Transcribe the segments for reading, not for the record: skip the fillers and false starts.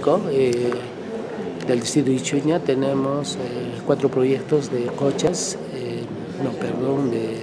básico del distrito de Ichuña tenemos 4 proyectos de cochas, de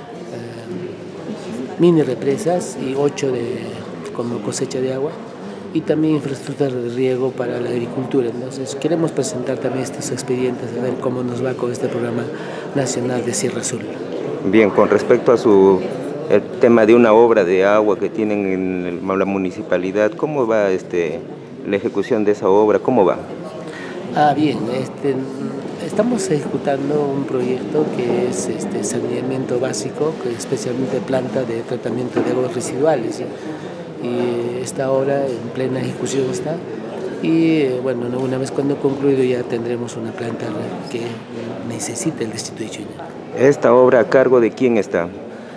mini represas y 8 como cosecha de agua, y también infraestructura de riego para la agricultura. Entonces queremos presentar también estos expedientes, a ver cómo nos va con este programa nacional de Sierra Azul. Bien, con respecto a el tema de una obra de agua que tienen en la municipalidad, ¿cómo va la ejecución de esa obra? ¿Cómo va? Bien, estamos ejecutando un proyecto que es saneamiento básico, especialmente planta de tratamiento de aguas residuales, y esta obra en plena ejecución está, y bueno, una vez cuando concluido ya tendremos una planta que necesita el distrito de Ichuña. ¿Esta obra a cargo de quién está?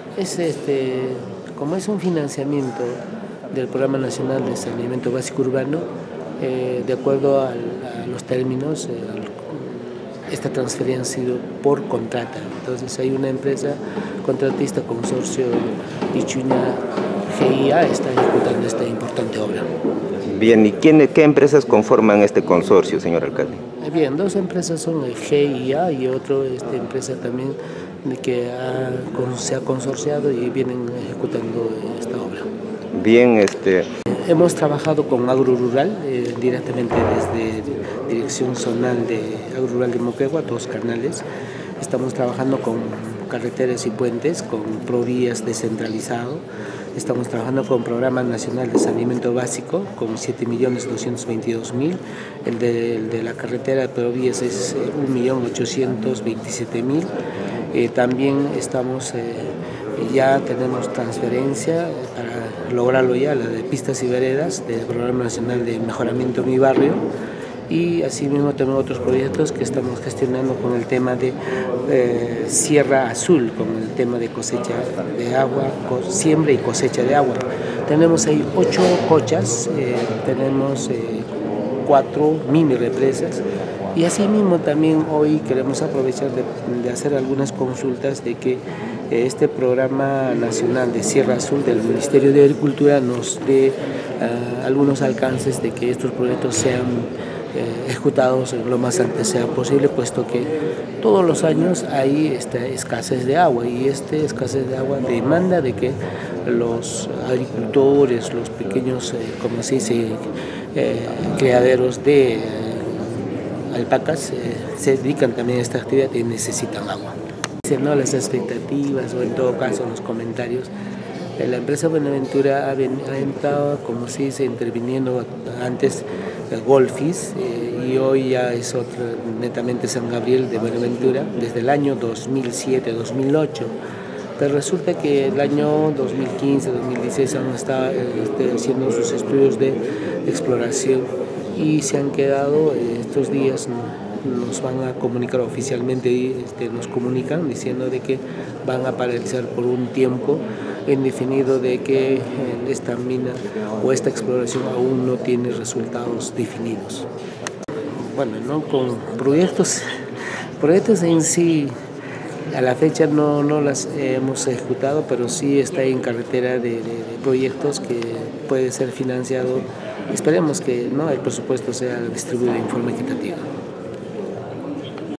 Como es un financiamiento del Programa Nacional de Saneamiento Básico Urbano, de acuerdo a los términos, esta transferencia ha sido por contrata. Entonces hay una empresa contratista, Consorcio Ichuña GIA, está ejecutando esta importante obra. Bien, ¿y qué empresas conforman este consorcio, señor alcalde? Bien, 2 empresas son el GIA y otra empresa también que se ha consorciado y vienen ejecutando esta obra. Bien, Hemos trabajado con Agro Rural, directamente desde Dirección Zonal de Agro Rural de Moquegua, 2 canales. Estamos trabajando con carreteras y puentes, con Provías descentralizado. Estamos trabajando con Programa Nacional de Saneamiento Básico con 7.222.000. El de la carretera de Provías es 1.827.000. También ya tenemos transferencia para lograrlo ya, la de pistas y veredas del Programa Nacional de Mejoramiento de Mi Barrio. Y asimismo tenemos otros proyectos que estamos gestionando con el tema de Sierra Azul, con el tema de cosecha de agua, siembra y cosecha de agua. Tenemos ahí 8 cochas, tenemos 4 mini represas, y asimismo también hoy queremos aprovechar de hacer algunas consultas de que este programa nacional de Sierra Azul del Ministerio de Agricultura nos dé algunos alcances de que estos proyectos sean ejecutados lo más antes sea posible, puesto que todos los años hay esta escasez de agua, y esta escasez de agua demanda de que los agricultores, los pequeños, como se dice, criaderos de alpacas, se dedican también a esta actividad y necesitan agua. ¿No? Las expectativas, o en todo caso los comentarios, la empresa Buenaventura ha estado, como se dice, interviniendo antes Golfis, y hoy ya es netamente San Gabriel de Buenaventura desde el año 2007-2008. Pero resulta que el año 2015-2016 han estado haciendo sus estudios de exploración y se han quedado estos días. Nos van a comunicar oficialmente, nos comunican diciendo de que van a paralizar por un tiempo indefinido, de que esta mina o esta exploración aún no tiene resultados definidos. Bueno, ¿no? Con proyectos en sí, a la fecha no las hemos ejecutado, pero sí está en carretera de proyectos que puede ser financiado. Esperemos que el presupuesto sea distribuido en forma equitativa.